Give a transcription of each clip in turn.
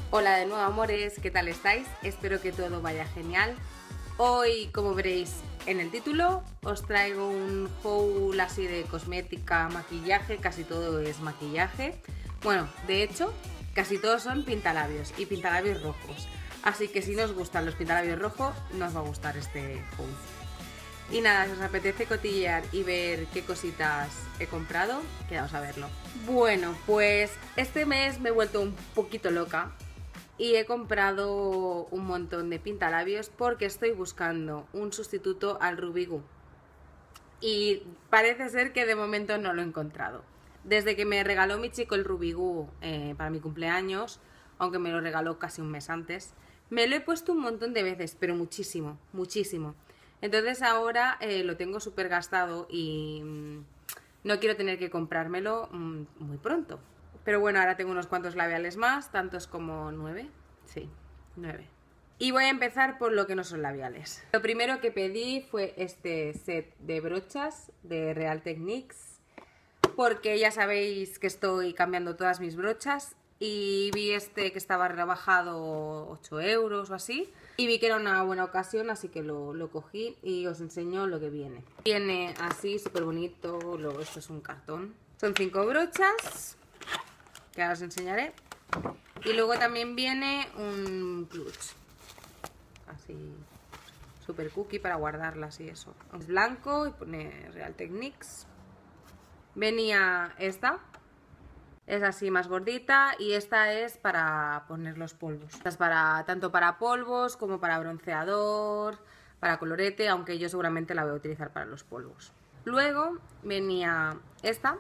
Hola de nuevo, amores, ¿qué tal estáis? Espero que todo vaya genial. Hoy, como veréis en el título, os traigo un haul así de cosmética, maquillaje, casi todo es maquillaje. Bueno, de hecho, casi todos son pintalabios y pintalabios rojos. Así que si no os gustan los pintalabios rojos, no os va a gustar este haul. Y nada, si os apetece cotillear y ver qué cositas he comprado, quedaos a verlo. Bueno, pues este mes me he vuelto un poquito loca y he comprado un montón de pintalabios porque estoy buscando un sustituto al Rubí Goo. Y parece ser que de momento no lo he encontrado. Desde que me regaló mi chico el Rubí Goo para mi cumpleaños, aunque me lo regaló casi un mes antes, me lo he puesto un montón de veces, pero muchísimo, muchísimo. Entonces ahora lo tengo súper gastado y no quiero tener que comprármelo muy pronto. Pero bueno, ahora tengo unos cuantos labiales más, tantos como 9. Sí, 9. Y voy a empezar por lo que no son labiales. Lo primero que pedí fue este set de brochas de Real Techniques, porque ya sabéis que estoy cambiando todas mis brochas y vi este que estaba rebajado 8 euros o así y vi que era una buena ocasión, así que lo cogí y os enseño lo que viene. Viene así, súper bonito, luego esto es un cartón. Son 5 brochas, que ahora os enseñaré. Y luego también viene un clutch, así súper cookie para guardarlas y eso. Es blanco y pone Real Techniques. Venía esta. Es así más gordita y esta es para poner los polvos. Esta es tanto para polvos como para bronceador, para colorete, aunque yo seguramente la voy a utilizar para los polvos. Luego venía esta,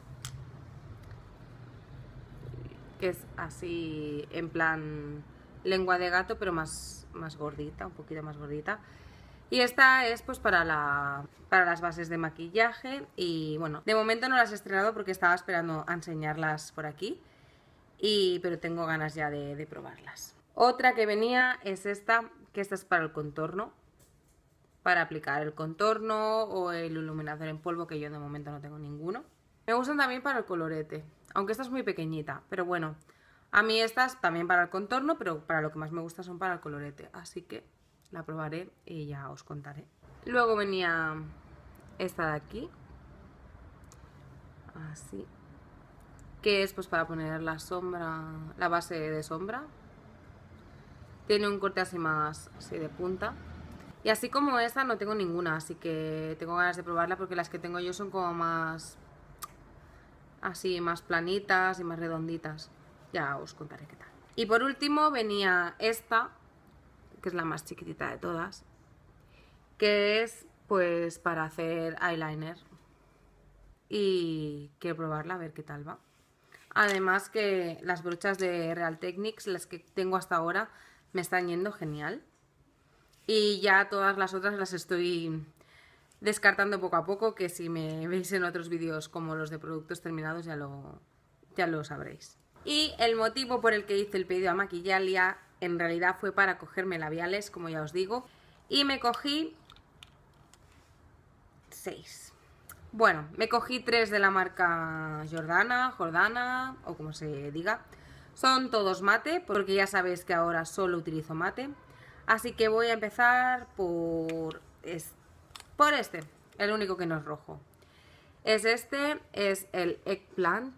que es así en plan lengua de gato, pero más gordita, un poquito más gordita. Y esta es pues para las bases de maquillaje y bueno, de momento no las he estrenado porque estaba esperando a enseñarlas por aquí, pero tengo ganas ya de probarlas. Otra que venía es esta, que esta es para el contorno, para aplicar el contorno o el iluminador en polvo, que yo de momento no tengo ninguno. Me gustan también para el colorete, aunque esta es muy pequeñita, pero bueno, a mí estas también para el contorno, pero para lo que más me gusta son para el colorete, así que la probaré y ya os contaré. Luego venía esta de aquí, así, que es pues para poner la sombra, la base de sombra. Tiene un corte así más así de punta. Y así como esta no tengo ninguna, así que tengo ganas de probarla porque las que tengo yo son como más así, más planitas y más redonditas. Ya os contaré qué tal. Y por último venía esta, que es la más chiquitita de todas, que es pues para hacer eyeliner. Y quiero probarla a ver qué tal va. Además que las brochas de Real Techniques, las que tengo hasta ahora, me están yendo genial. Y ya todas las otras las estoy descartando poco a poco, que si me veis en otros vídeos como los de productos terminados ya lo sabréis. Y el motivo por el que hice el pedido a Maquillalia en realidad fue para cogerme labiales, como ya os digo. Y me cogí 6. Bueno, me cogí 3 de la marca Jordana o como se diga. Son todos mate, porque ya sabéis que ahora solo utilizo mate. Así que voy a empezar por este, el único que no es rojo. Es este, es el Eggplant.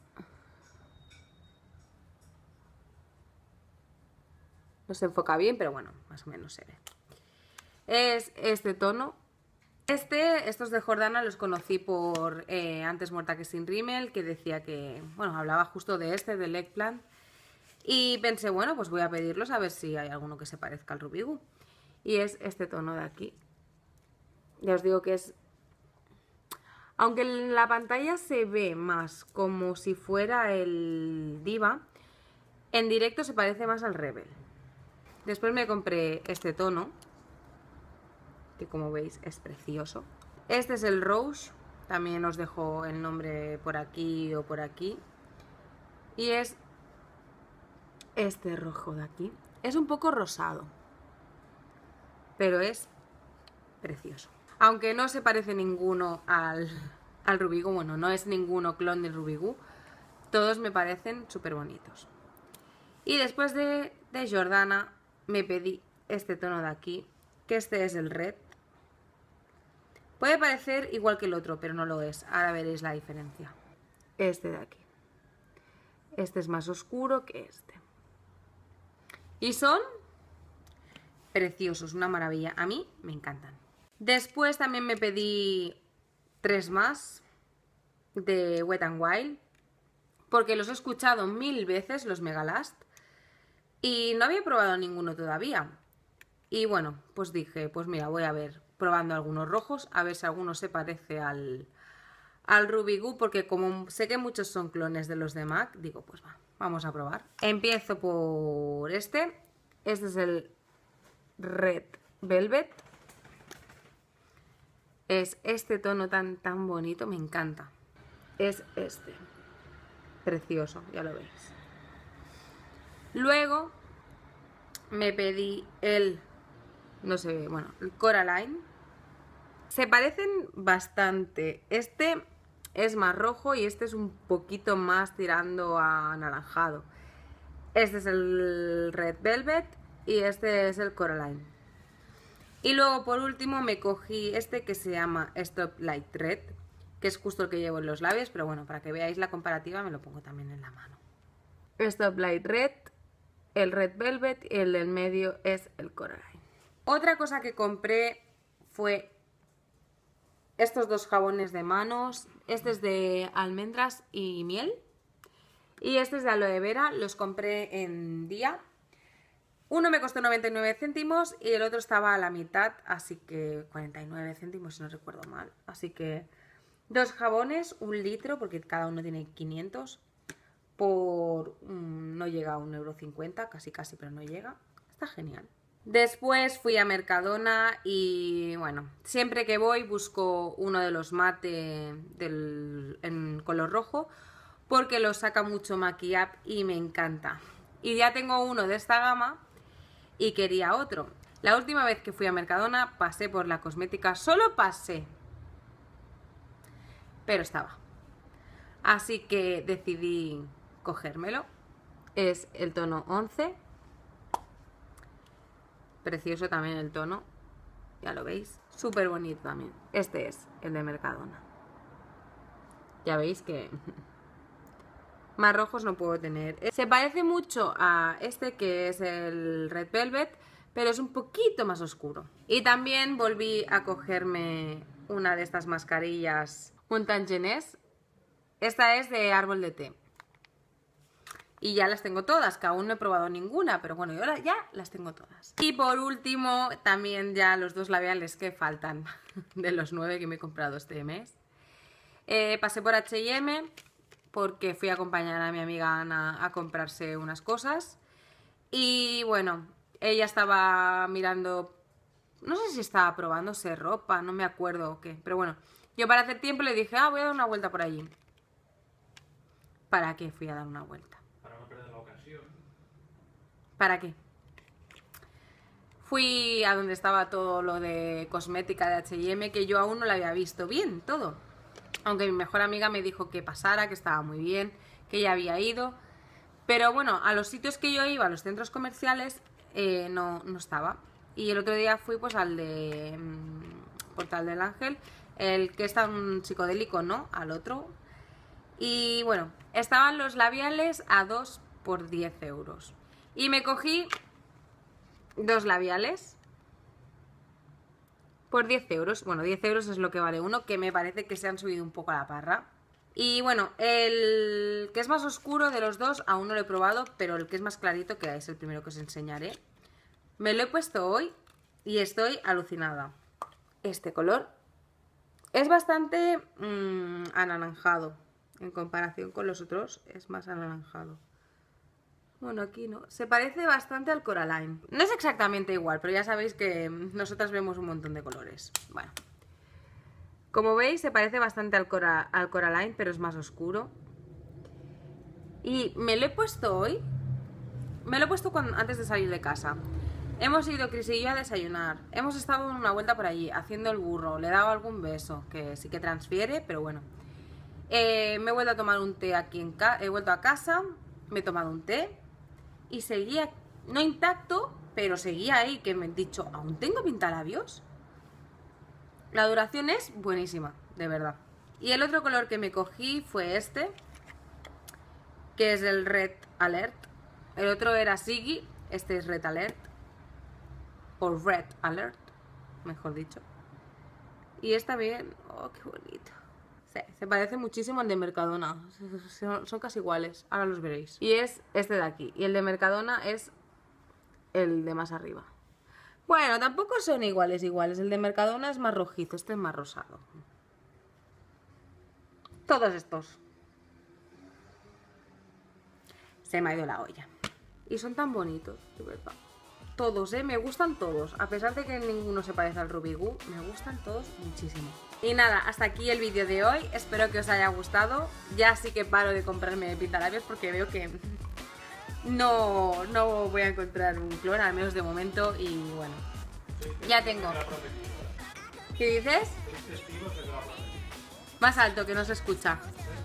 No se enfoca bien, pero bueno, más o menos se ve. Es este tono. Estos de Jordana los conocí por Antes muerta que sin rímel, que decía que, bueno, hablaba justo de del Eggplant. Y pensé, bueno, pues voy a pedirlos a ver si hay alguno que se parezca al Rubí Goo. Y es este tono de aquí. Ya os digo que es... Aunque en la pantalla se ve más como si fuera el Diva, en directo se parece más al Rebel. Después me compré este tono, que como veis es precioso. Este es el Rose, también os dejo el nombre por aquí o por aquí. Y es este rojo de aquí. Es un poco rosado, pero es precioso. Aunque no se parece ninguno al Rubí Goo, bueno, no es ninguno clon del Rubí Goo, todos me parecen súper bonitos. Y después de Jordana me pedí este tono de aquí, que este es el red. Puede parecer igual que el otro, pero no lo es. Ahora veréis la diferencia. Este de aquí. Este es más oscuro que este. Y son preciosos, una maravilla. A mí me encantan. Después también me pedí 3 más de Wet n Wild, porque los he escuchado 1000 veces, los Megalast, y no había probado ninguno todavía. Y bueno, pues dije, pues mira, voy a ver, probando algunos rojos, a ver si alguno se parece al Ruby Goo, porque como sé que muchos son clones de los de MAC, digo, pues vamos a probar. Empiezo por este. Este es el Red Velvet. Es este tono tan bonito, me encanta. Es este. Precioso, ya lo veis. Luego me pedí el, no sé, bueno, el Coraline. Se parecen bastante. Este es más rojo y este es un poquito más tirando a anaranjado. Este es el Red Velvet y este es el Coraline. Y luego por último me cogí este que se llama Stop Light Red, que es justo el que llevo en los labios, pero bueno, para que veáis la comparativa me lo pongo también en la mano. Stop Light Red, el Red Velvet y el del medio es el Coraline. Otra cosa que compré fue estos 2 jabones de manos. Este es de almendras y miel y este es de aloe vera. Los compré en Día. Uno me costó 99 céntimos y el otro estaba a la mitad, así que 49 céntimos si no recuerdo mal. Así que 2 jabones, 1 litro, porque cada uno tiene 500, por no llega a 1,50 €, casi, pero no llega. Está genial. Después fui a Mercadona y bueno, siempre que voy busco uno de los mate en color rojo, porque lo saca mucho Maquillap y me encanta. Y ya tengo uno de esta gama y quería otro. La última vez que fui a Mercadona pasé por la cosmética, solo pasé, pero estaba. Así que decidí cogérmelo. Es el tono 11. Precioso también el tono, ya lo veis. Súper bonito también. Este es el de Mercadona. Ya veis que más rojos no puedo tener. Se parece mucho a este que es el Red Velvet, pero es un poquito más oscuro. Y también volví a cogerme una de estas mascarillas, un Tangenés. Esta es de árbol de té. Y ya las tengo todas, que aún no he probado ninguna, pero bueno, yo ya las tengo todas. Y por último, también ya los 2 labiales que faltan de los 9 que me he comprado este mes. Pasé por H&M porque fui a acompañar a mi amiga Ana a comprarse unas cosas. Y bueno, ella estaba mirando, no sé si estaba probándose ropa, no me acuerdo o qué, pero bueno, yo para hacer tiempo le dije, voy a dar una vuelta por allí. ¿Para qué fui a dar una vuelta? Para no perder la ocasión. ¿Para qué? Fui a donde estaba todo lo de cosmética de H&M, que yo aún no la había visto bien, todo. Aunque mi mejor amiga me dijo que pasara, que estaba muy bien, que ya había ido. Pero bueno, a los sitios que yo iba, a los centros comerciales, no estaba. Y el otro día fui pues al de Portal del Ángel, el que es tan psicodélico, ¿no? Al otro. Y bueno, estaban los labiales a 2 por 10 €. Y me cogí 2 labiales por 10 €. Bueno, 10 € es lo que vale uno, que me parece que se han subido un poco a la parra. Y bueno, el que es más oscuro de los dos aún no lo he probado, pero el que es más clarito, que es el primero que os enseñaré, me lo he puesto hoy y estoy alucinada. Este color es bastante anaranjado. En comparación con los otros es más anaranjado. Bueno, aquí no. Se parece bastante al Coraline. No es exactamente igual, pero ya sabéis que nosotras vemos un montón de colores. Bueno. Como veis, se parece bastante al Coraline, pero es más oscuro. Y me lo he puesto hoy. Me lo he puesto antes de salir de casa. Hemos ido Cris y yo a desayunar. Hemos estado en una vuelta por allí, haciendo el burro. Le he dado algún beso, que sí que transfiere, pero bueno. Me he vuelto a tomar un té aquí he vuelto a casa, me he tomado un té y seguía, no intacto, pero seguía ahí, que me he dicho, ¿aún tengo pintalabios? La duración es buenísima, de verdad. Y el otro color que me cogí fue este, que es el Red Alert. El otro era Siggy, este es Red Alert, o Red Alert, mejor dicho. Y está bien, oh, qué bonito. Sí, se parece muchísimo al de Mercadona, son casi iguales, ahora los veréis. Y es este de aquí, y el de Mercadona es el de más arriba. Bueno, tampoco son iguales, el de Mercadona es más rojizo, este es más rosado. Todos estos. Se me ha ido la olla. Y son tan bonitos, de verdad. Todos, me gustan todos. A pesar de que ninguno se parece al Rubigú, me gustan todos muchísimo. Y nada, hasta aquí el vídeo de hoy. Espero que os haya gustado. Ya sí que paro de comprarme pintalabios porque veo que no voy a encontrar un clon, al menos de momento. Y bueno, ya tengo. ¿Qué dices? Más alto, que no se escucha.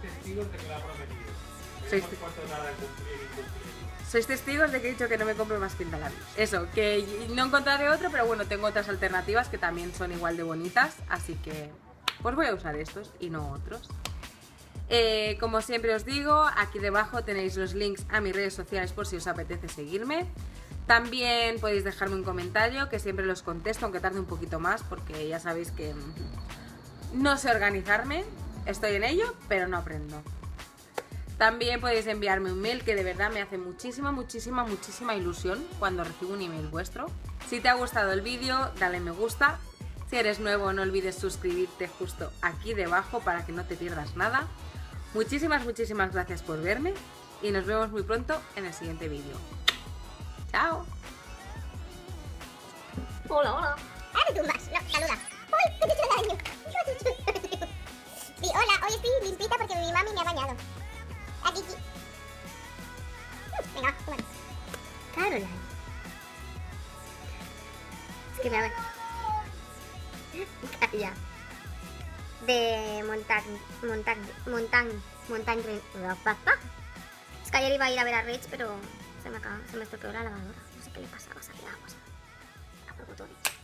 Sois testigos de que he dicho que no me compro más pintalabios. Eso, que no encontraré otro, pero bueno, tengo otras alternativas que también son igual de bonitas, así que pues voy a usar estos y no otros. Como siempre os digo, aquí debajo tenéis los links a mis redes sociales por si os apetece seguirme. También podéis dejarme un comentario, que siempre los contesto, aunque tarde un poquito más, porque ya sabéis que no sé organizarme. Estoy en ello, pero no aprendo. También podéis enviarme un mail, que de verdad me hace muchísima ilusión cuando recibo un email vuestro. Si te ha gustado el vídeo, dale me gusta. Si eres nuevo, no olvides suscribirte justo aquí debajo para que no te pierdas nada. Muchísimas gracias por verme y nos vemos muy pronto en el siguiente vídeo. ¡Chao! Hola, hola. Ah, me tumbas. No, saluda. ¡Uy, te he hecho daño! Sí, hola, hoy estoy limpita porque mi mami me ha bañado. Aquí. Venga, va, toma. Caroline. Es que me ha... Calla. De Montagne. Es que ayer iba a ir a ver a Rich, pero se me estropeó la lavadora. No sé qué le pasa, va a salir agua. A por botones.